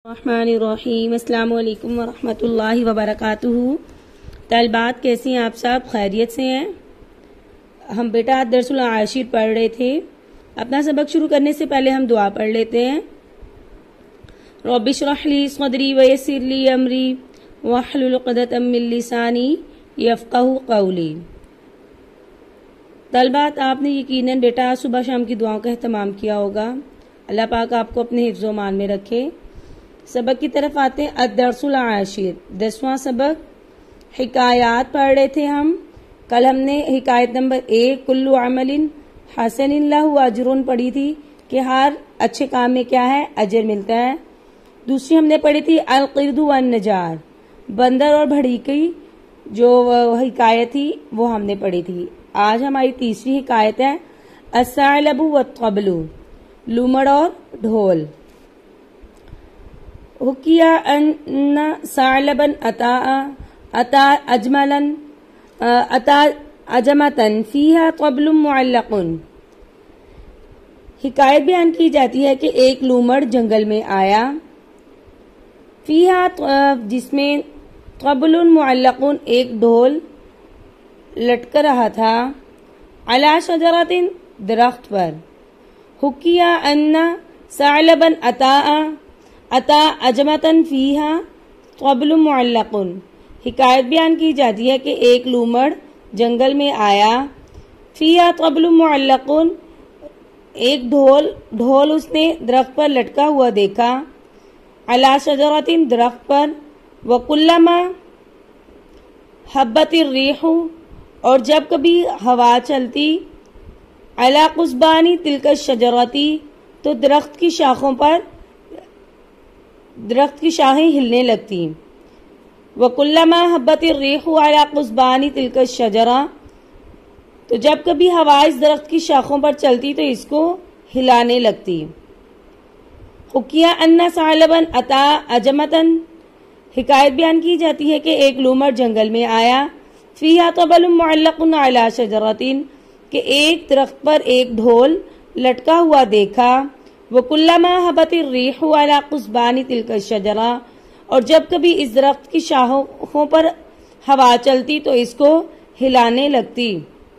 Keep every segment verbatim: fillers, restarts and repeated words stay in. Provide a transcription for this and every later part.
रहमानिर्रहीम। अस्सलामु अलैकुम वरहमतुल्लाहि वबरकातुहू। तलबात कैसी हैं आप सब? खैरियत से हैं? हम बेटा दरसुल आशिर पढ़ रहे थे। अपना सबक शुरू करने से पहले हम दुआ पढ़ लेते हैं। रब्बि इश्रह ली सदरी व यस्सिर ली अमरी वहलुल उक़दतम मिन लिसानी यफ़क़हू क़ौली। तलबात आपने यकीनन बेटा सुबह शाम की दुआओं का एहतमाम किया होगा। अल्लाह पाक आपको अपने हिफ्ज़-ओ मान में रखे। सबक की तरफ आते हैं। अद-दर्सुल आशिर, दसवां सबक। हिकायात पढ़ रहे थे हम। कल हमने हिकायत नंबर एक कुल्लु अमलिन हसनिन लहु अजरुन पढ़ी थी कि हर अच्छे काम में क्या है, अजर मिलता है। दूसरी हमने पढ़ी थी अल-क़िर्दु वन-नजार, बंदर और भड़ी की जो हिकायत थी वो हमने पढ़ी थी। आज हमारी तीसरी हिकायत है अस्सालबु वत्तबलु, लूमड़ और ढोल। हुकिया अन्ना सालबन अता अता अजमलन अता अजमतन फीहा तबलुम मुअल्लकुन। हिकायत बयान की जाती है कि एक लूमड़ जंगल में आया, फीहा जिसमें तबलुन मुअल्लकुन एक ढोल लटक रहा था, अला शजरतिन दरख्त पर। हुकिया अन्ना सालबन अता अता अजमतन फीहा तबलुम मुअल्लकुन। हिकायत बयान की जाती है कि एक लूमड़ जंगल में आया, फीहा तबलुम मुअल्लकुन एक ढोल ढोल उसने दरख्त पर लटका हुआ देखा, अला शजरतिन दरख्त पर, व कुल्लमा हब्बतिर रीहु और जब कभी हवा चलती, अला कुस्बानी तिलका शजरती तो दरख्त की शाखों पर दरख्त की शाखें हिलने लगती। व कुल्लमा हब्बतिर रीहु अला कुस्बानी तिलका शजरा तो जब कभी हवा इस दरख्त की शाखों पर चलती तो इसको हिलाने लगती। हुकिया अन्ना सालबन अता अजमतन। हिकायत बयान की जाती है कि एक लूमड़ जंगल में आया, फीहा तबलुम मुअल्लकुन अला शजरतिन कि एक दरख्त पर एक ढोल लटका हुआ देखा, वो कुल्लमा हबतिर रीहु अला कुस्बानी तिलका शजरा और जब कभी इस दरख्त की शाखों पर हवा चलती तो इसको हिलाने लगती,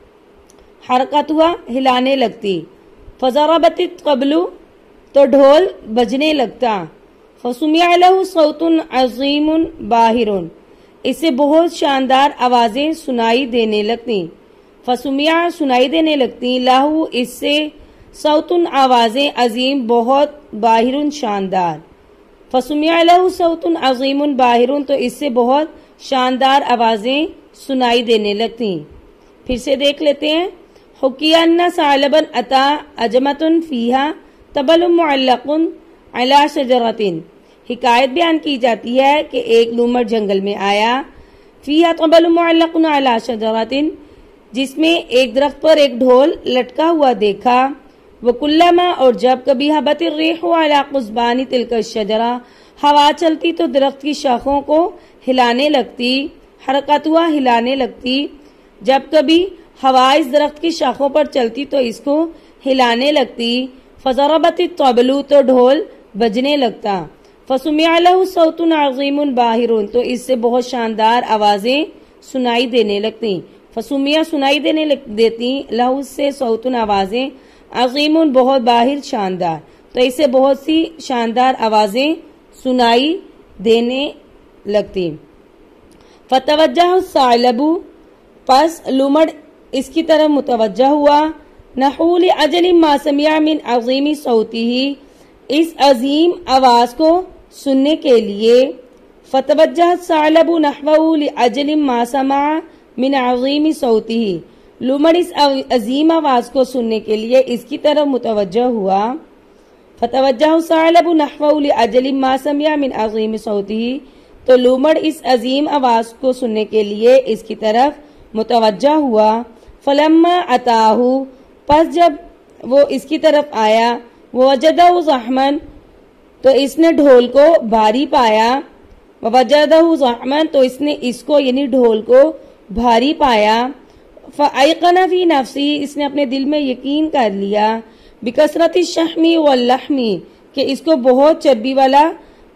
हरकत हुआ हिलाने लगती। फज़रबतित क़बलु तो ढोल बजने लगता, फसुमिअ लहु सौतुन अज़ीमुन बाहिरुन इससे बहुत शानदार आवाजें सुनाई देने लगती। फसुमिया सुनाई देने लगती, लाहू इससे, सौतुन आवाजें, अजीम बहुत, बाहिरुन शानदार। फसुमिया लहू सौतुन अजीमुन बाहिरुन तो इससे बहुत शानदार आवाजें सुनाई देने लगती। फिर से देख लेते हैं। हुकिया सालबन अता अजमतुन फीहा तबलुम मुअल्लकुन अला शजरतिन। हिकायत बयान की जाती है कि एक लूमड़ जंगल में आया, फीहा तबलुम मुअल्लकुन अला शजरतिन जिसमें एक दरख्त पर एक ढोल लटका हुआ देखा, वो कुल्लमा और जब कभी हबतिर रीहु अला कुस्बानी तिलका शजरा हवा चलती तो दरख्त की शाखों को हिलाने लगती, हरकत हुआ हिलाने लगती। जब कभी हवा इस दरख्त की शाखों पर चलती तो इसको हिलाने लगती। फज़रबतित तबलु तो ढोल बजने लगता, फसुमिअ लहु सौतुन अज़ीमुन बाहिरुन तो इससे बहुत शानदार आवाजें सुनाई देने लगती। फसुमिया सुनाई देने देती, लहू से सौतुन आवाजें, अज़ीमुन बहुत, बाहिर शानदार तो इससे बहुत सी शानदार आवाजें सुनाई देने लगती। फतवज्जह सालबु पस लूमड़ इसकी तरफ मुतवज्जह हुआ, नहूल अजली मा समिअ मिन अज़ीमी सौतिही इस अजीम आवाज को सुनने के लिए। फतवज्जह सालबु नहवहु लिअजलि मा समिअ मिन अज़ीमी सौतिही लूमड़ इस अजीम आवाज को सुनने के लिए इसकी तरफ मुतवज्जह हुआ। फतवज्जह सालबु नहवहु लिअजलि मा समिअ मिन अज़ीमी सौतिही तो लूमड़ इस अजीम आवाज को सुनने के लिए इसकी तरफ मुतवज्जह हुआ। फलम्मा अताहु पस जब वो इसकी तरफ आया, वो वजदहु ज़हमन तो इसने ढोल को भारी पाया, वजदहु ज़हमन तो इसने इसको यानी ढोल को भारी पाया। फ़अयक़न फ़ी नफ़्सी इसने अपने दिल में यकीन कर लिया, बिकसरति शहमी वल्लहमी कि इसको बहुत चर्बी वाला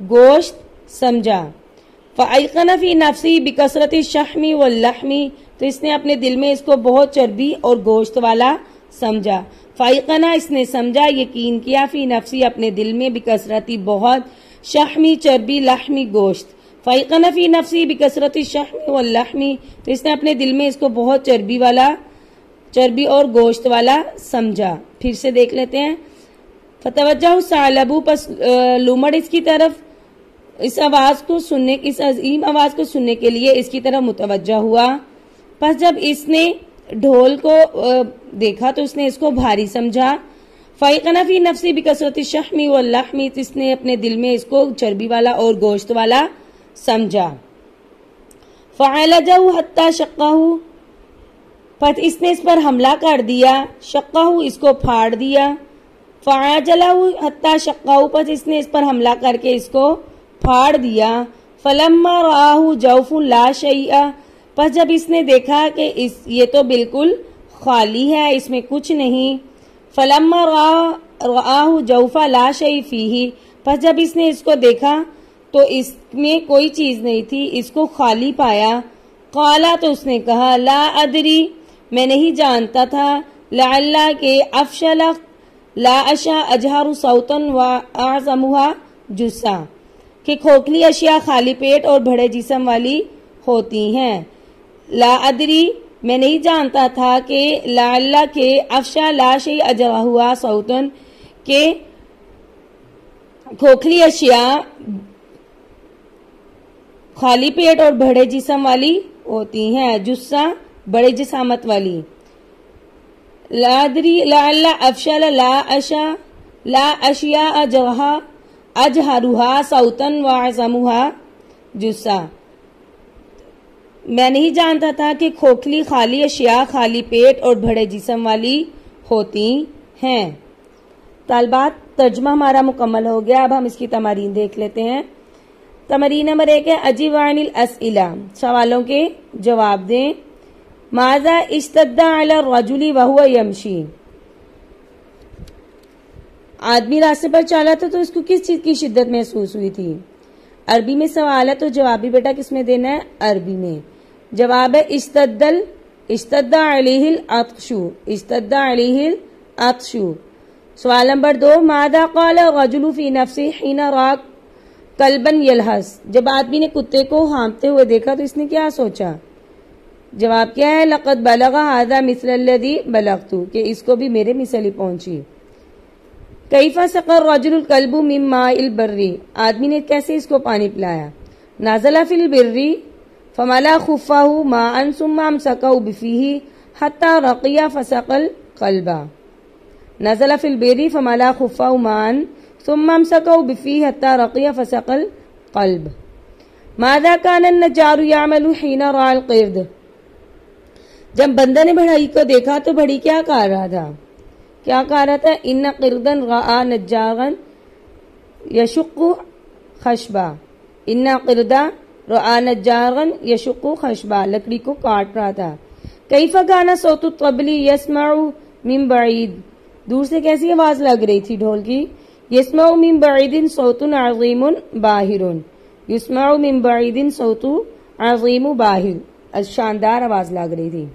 गोश्त समझा। फ़अयक़न फ़ी नफ़्सी बिकसरति शहमी वल लहमी, तो इसने अपने दिल में इसको बहुत चर्बी और गोश्त वाला समझा। फ़अयक़ना इसने समझा, यकीन किया, फ़ी नफ़्सी अपने दिल में, बिकसरति बहुत, शहमी चर्बी, लहमी गोश्त। फ़अयक़न फ़ी नफ़्सी बिकसरति शहमी वल लहमी, तो इसने अपने दिल में इसको बहुत चर्बी वाला चर्बी और गोश्त वाला समझा। फिर से देख लेते हैं। फ़तवज्जह सालबू, पस लूमड़ इसकी तरफ, इस आवाज को सुनने, इस अजीम आवाज को सुनने के लिए इसकी तरफ मुतवज्जा हुआ। पस जब इसने ढोल को देखा तो उसने इसको भारी समझा। फ़अयक़न फ़ी नफ़्सी बिकसरति शहमी वल लहमी, तो इसने अपने दिल में इसको चर्बी वाला और गोश्त वाला समझा। फ़अलजहु हत्ता शक़्क़हु, पर इसने इस पर हमला कर दिया। शक़्क़हु इसको फाड़ दिया। फ़अजलहु हत्ता शक़्क़हु, पर इसने इस पर हमला करके इसको फाड़ दिया। फलम्मा राहु जौफुन ला शैअ, पर जब इसने देखा कि इस ये तो बिल्कुल खाली है, इसमें कुछ नहीं। फलम्मा राहु जौफा ला शै फीही, पर जब इसने इसको देखा तो इसमें कोई चीज नहीं थी, इसको खाली पाया। काला, तो उसने कहा, ला अदरी, मैं नहीं जानता था, लअल्ला के अफशला ला अशा अजहारु सौतन व आज़मुहा जुस्सा, कि खोखली अशिया खाली पेट और बड़े जिस्म वाली होती हैं। ला अदरी, मैं नहीं जानता था कि लाल्ला के अफशा ला शै अजरा हुआ सौतन, के खोखली अशिया खाली पेट और बड़े जिस्म वाली होती हैं, जुस्सा बड़े जिसामत वाली। लादरी लाल्ला अफशल ला अशा ला अशिया अजहा अजहरुहा सौतन व अज़मुहा जुस्सा, मैं नहीं जानता था कि खोखली खाली अशिया खाली पेट और बड़े जिस्म वाली होती हैं। तालबात, तर्जुमा हमारा मुकम्मल हो गया। अब हम इसकी तमारीन देख लेते हैं। तमरीन नंबर एक है, अजीब अनिल अस्इला, सवालों के जवाब दें। माज़ा इश्तद्दा अला रजुली वहुवा यमशी, आदमी रास्ते पर चला था तो उसको किस चीज की शिद्दत महसूस हुई थी। अरबी में सवाल है तो जवाब भी बेटा किसमें देना है, अरबी में। जवाब है इश्तद्दल, इश्तद्दा अलैहिल अत्शु, इश्तद्दा अलैहिल अत्शु। सवाल नंबर दो, मादा क़ाला रजुलु फी नफ्सी हिना रा कल्बन यलहस, जब आदमी ने कुत्ते को हाँफते हुए देखा तो इसने क्या सोचा। जवाब क्या है, लक़द बलगा हाज़ा मिस्लल्लज़ी बलगतु, कि इसको भी मेरे मिसल ही पहुंची। कैफ़ा सक़र रजुलुल कल्बु मिन माइल बर्री, आदमी ने कैसे इसको पानी पिलाया। नाज़ला फिल बिर्री फमला खुफ़ाहु माअन सुम्मा अमसकहु बिफ़ीही हत्ता रक़िया फसक़ल क़ल्बा। नाज़ला फिल बिर्री फमला खुफ़ाहु माअन सुम्मा अमसकहु बिफ़ीही हत्ता रक़िया फसक़ल क़ल्ब। माज़ा कान अन्नज्जारु यअमलु हिना रअल क़िर्द, जब बंदर ने बढ़ई को देखा तो बढ़ी क्या कह रहा था, क्या कह रहा था, इन्ना क़िर्दन रआ नज्जारन यशुक्कु खशबा, इन्ना क़िर्दा रआ नज्जारन यशुक्कु खशबा, लकड़ी को काट रहा था। कैफ़ा काना सौतु तबली यस्मउ मिन बईद, दूर से कैसी आवाज लग रही थी ढोल की। यस्मउ मिन बईदिन सौतुन अज़ीमुन बाहिरुन, यस्मउ मिन बईदिन सौतु अज़ीमु बाहिर, शानदार आवाज लग रही थी।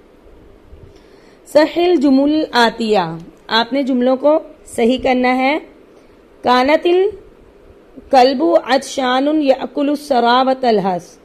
सहिल जुमुल आतिया, आपने जुमलों को सही करना है। कानतिल कल्बु अतशानुन यअकुलु सराब तलहस,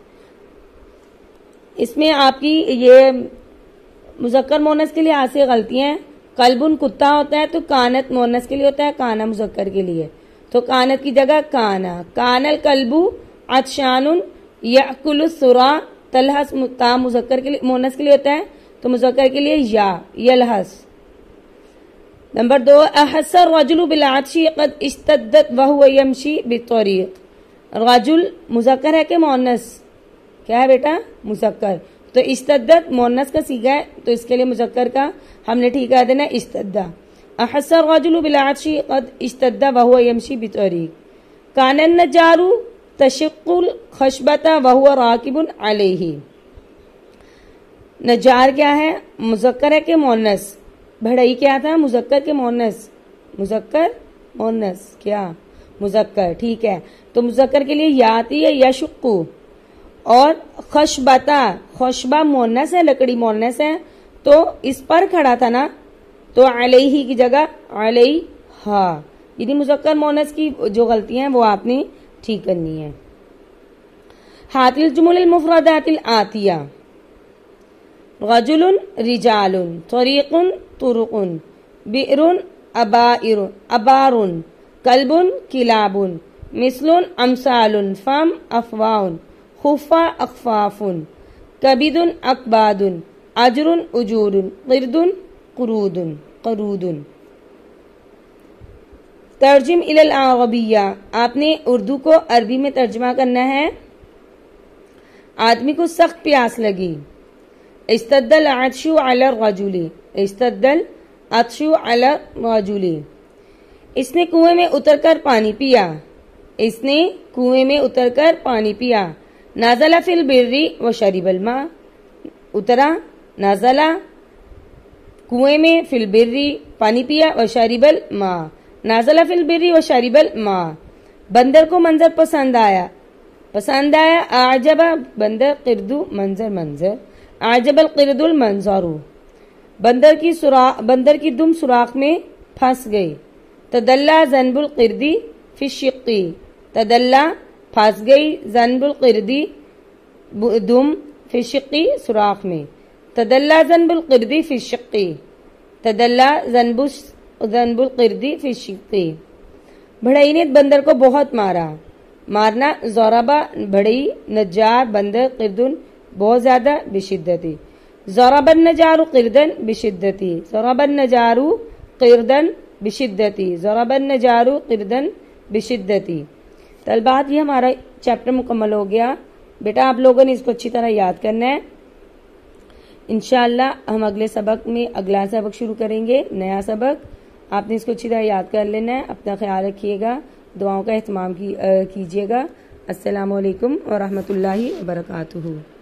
इसमें आपकी ये मुज़क्कर मोनस के लिए आसे गलतियां हैं। कल्बुन कुत्ता होता है तो कानत मोनस के लिए होता है, काना मुज़क्कर के लिए, तो कानत की जगह काना। कानल कल्बु अतशानुन यअकुलु सुरा तलहस, ता मुज़क्कर के लिए मोनस के लिए होता है तो मुज़क्कर के लिए या यलहस। नंबर दो, अहसर रजुलु बिल आतशी क़द इश्तद्दत वहुवा यमशी बित्तरीक़, रजुल मुज़क्कर है कि मोनस, क्या है बेटा, मुज़क्कर, तो इश्तद्दत मोनस का सीगा है तो इसके लिए मुज़क्कर का हमने ठीक कर देना इश्तद्दा। अहसर रजुलु बिल आतशी क़द इश्तद्दा वहुवा यमशी बित्तरीक़। कानन नज्जारु तशक्कुल खशबता वहुवा राकिबुन अलैहि, नज्जार क्या है, मुज़क्कर है कि मोनस, बढ़ई क्या था, मुज़क्कर के मोनस, मुज़क्कर मोनस, क्या मुजक्कर, ठीक है। तो मुजक्कर के लिए या आती है यशुक्कू। और खशबता, खशबा मोनस है, लकड़ी मोनस है, तो इस पर खड़ा था ना, तो अलैहि की जगह अलैहा। यानी मुजक्कर मोनस की जो गलतियां हैं वो आपने ठीक करनी है। हातिल जुमुल मुफरदातिल आतिया, रजुलुन रिजालुन, तरीकुन तुरुकुन, बिरुन अबाइरुन अबारुन, कल्बुन किलाबुन, मिसलुन अमसालुन, फम अफवाउन, खुफा अखफाफुन, कबिदुन अकबादुन, अजरुन उजूरुन, क़िरदुन क़ुरूदुन क़रूदुन। तर्जिम इलल अरबिया, आपने उर्दू को अरबी में तर्जमा करना है। आदमी को सख्त प्यास लगी। इस्तद्दल अत्शु अला रजुली, इस्तद्दल अत्शु अला रजुली, इसने कुएं में उतरकर पानी पिया, इसने कुएं में उतरकर पानी पिया। नाज़ला फिल बिर्री व शरिबल मा, उतरा, नाज़ला कुएं में, फिल बिर्री पानी पिया, व शरिबल मा, नाज़ला फिल बिर्री व शरिबल मा। बंदर को मंजर पसंद आया, पसंद आया। आजबा बंदर, क़िरदु मंजर मंजर, आजबल क़िरदुल मंजरू, बंदर की सुराख, बंदर की दुम सुराख में फंस गई। तदल्ला ज़नबुल क़िरदी फी शिक्की, तदल्ला फंस गई, ज़नबुल क़िरदी दुम, फी शिक्की सुराख में। तदल्ला ज़नबुल क़िरदी फी शिक्की, तदल्ला ज़नबुल ज़नबुल क़िरदी फी शिक्की। बढ़ई ने बंदर को बहुत मारा, मारना ज़ौरबा बढ़ई, नज्जार बंदर, क़िरदुन बहुत ज्यादा, बिशिद्दती। ज़ौरबन नजारू क़िरदन बिशिद्दती, ज़ौरबन नजारू क़िरदन बिशिद्दती, ज़ौरबन नजारू क़िरदन बिशिद्दती। तलबात, ये हमारा चैप्टर मुकम्मल हो गया। बेटा आप लोगों ने इसको अच्छी तरह याद करना है। इंशाअल्लाह हम अगले सबक में अगला सबक शुरू करेंगे, नया सबक। आपने इसको अच्छी तरह याद कर लेना है। अपना ख्याल रखिएगा, दुआओं का एहतमाम कीजिएगा। अस्सलामु अलैकुम व रहमतुल्लाहि व बरकातुहू।